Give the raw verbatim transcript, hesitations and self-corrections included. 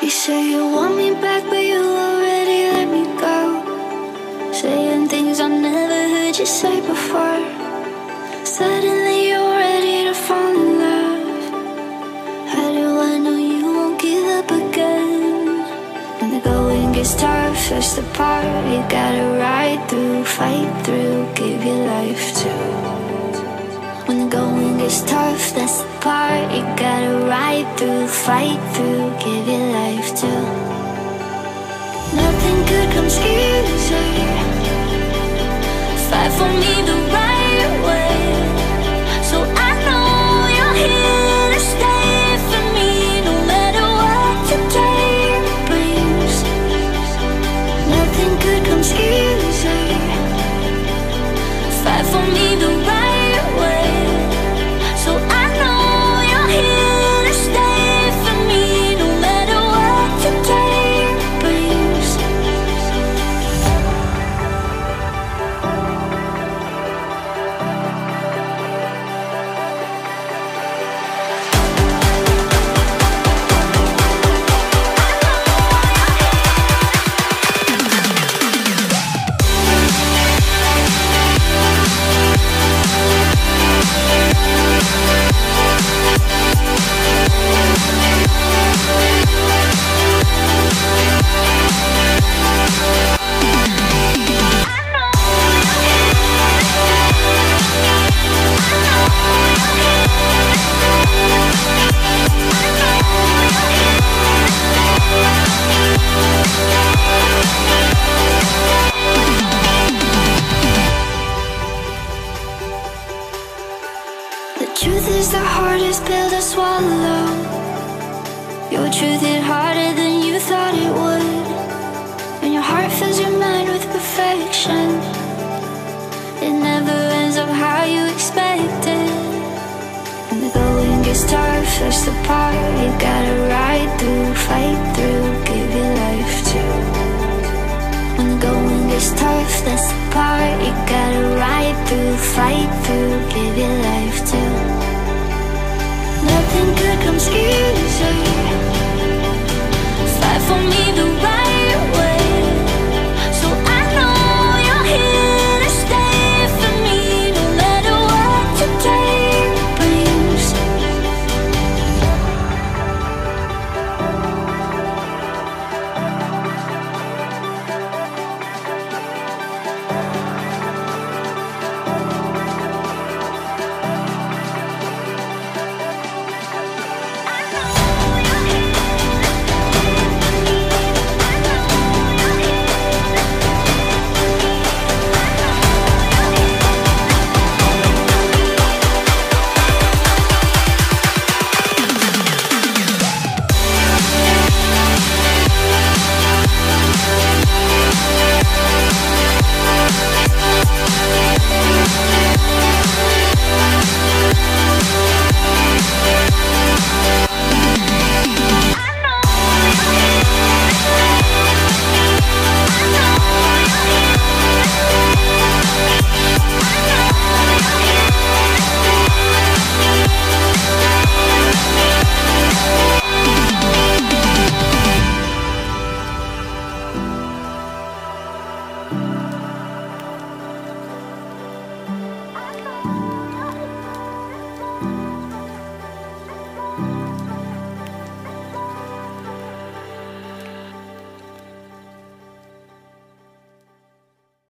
You say you want me back, but you already let me go. Saying things I never heard you say before. Suddenly you're ready to fall in love. How do I know you won't give up again? When the going gets tough, that's the part you gotta ride through, fight through, give your life to. When the going gets tough, that's the part you gotta ride through, fight through, give your life to. Nothing good comes easy. Fight for me the right way. So I know you're here to stay for me, no matter what today brings. Nothing good comes easy. Fight for me the right way. So I know you're here to stay for me, no matter what today brings. The truth is the hardest pill to swallow. Your truth hit harder than you thought it would. And your heart fills your mind with perfection. It never ends up how you expected. When the going gets tough, that's the part you gotta ride through, fight through, give your life to. When the going gets tough, that's the part you gotta ride through, fight through, give your life to. Nothing good comes easy.